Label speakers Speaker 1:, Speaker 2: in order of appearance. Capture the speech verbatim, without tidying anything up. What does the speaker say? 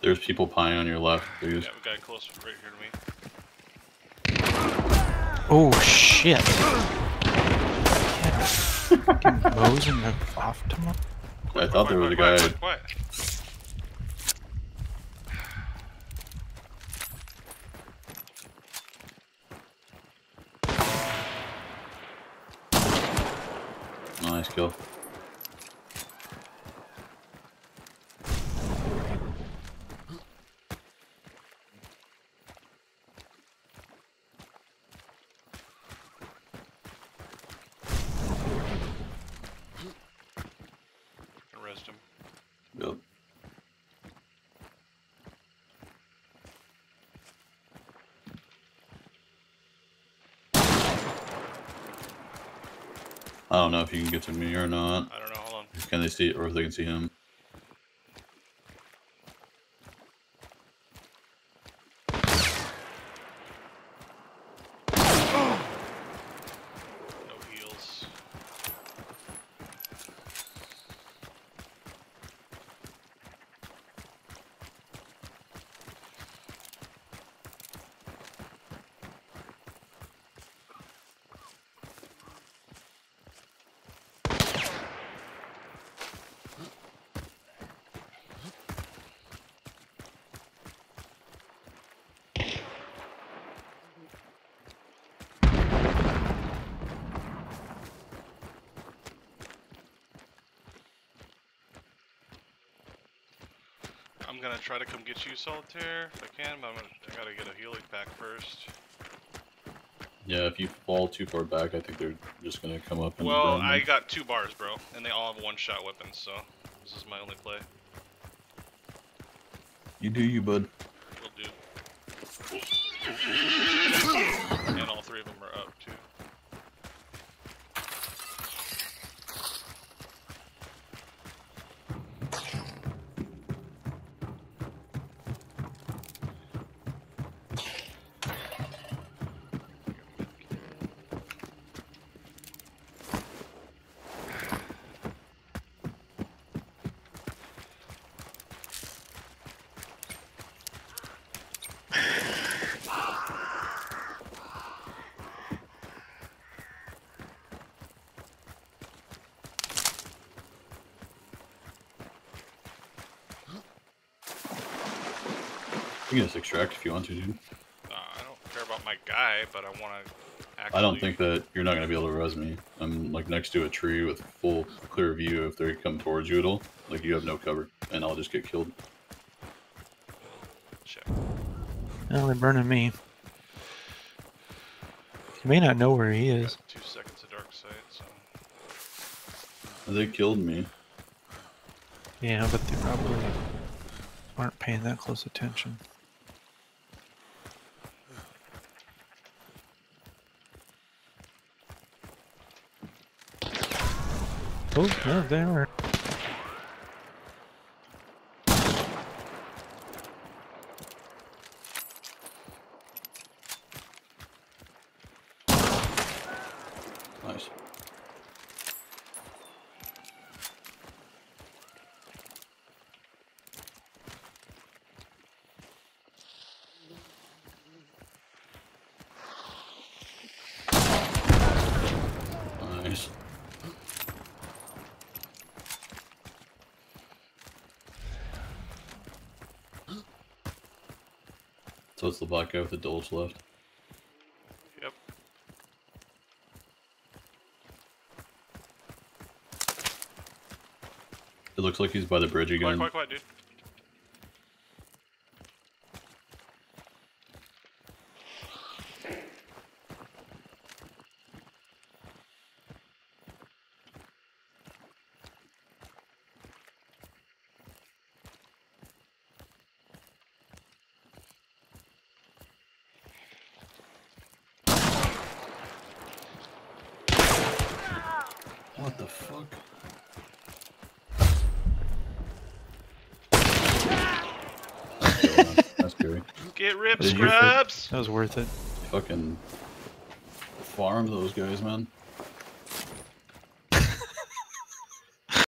Speaker 1: There's people pieing on your left, dude.
Speaker 2: Yeah, we got close right here to me.
Speaker 3: Oh shit! Fucking Mosing off tomorrow.
Speaker 1: I thought there was a
Speaker 2: quiet,
Speaker 1: guy.
Speaker 2: Quiet, quiet.
Speaker 1: Nice kill.
Speaker 2: Arrest him.
Speaker 1: Yep. I don't know if you can get to me or not.
Speaker 2: I don't know, hold on.
Speaker 1: Can they see, or if they can see him?
Speaker 2: No heals. I'm gonna try to come get you, Solitaire, if I can, but I'm gonna, I gotta get a healing pack first.
Speaker 1: Yeah, if you fall too far back, I think they're just gonna come up and
Speaker 2: Well,
Speaker 1: burn
Speaker 2: I
Speaker 1: you.
Speaker 2: got two bars, bro, and they all have one-shot weapons, so this is my only play.
Speaker 1: You do you, bud.
Speaker 2: Will do. And all three of them are up, too.
Speaker 1: You can just extract if you want to, dude.
Speaker 2: Uh, I don't care about my guy, but I want to actually...
Speaker 1: I don't think that you're not gonna be able to res me. I'm like next to a tree with full clear view if they come towards you at all. Like you have no cover, and I'll just get killed.
Speaker 2: Check.
Speaker 3: Oh, they're burning me. You may not know where he is.
Speaker 2: Got two seconds of dark sight, so...
Speaker 1: They killed me.
Speaker 3: Yeah, but they probably aren't paying that close attention. Oh, no, they are.
Speaker 1: Nice. Nice. So it's the black guy with the Dolge left.
Speaker 2: Yep.
Speaker 1: It looks like he's by the bridge again.
Speaker 2: Quiet, quiet, quiet, dude.
Speaker 1: What the fuck? That's scary.
Speaker 2: Get ripped,
Speaker 1: Did you-
Speaker 2: scrubs!
Speaker 3: That was worth it.
Speaker 1: Fucking farm those guys, man.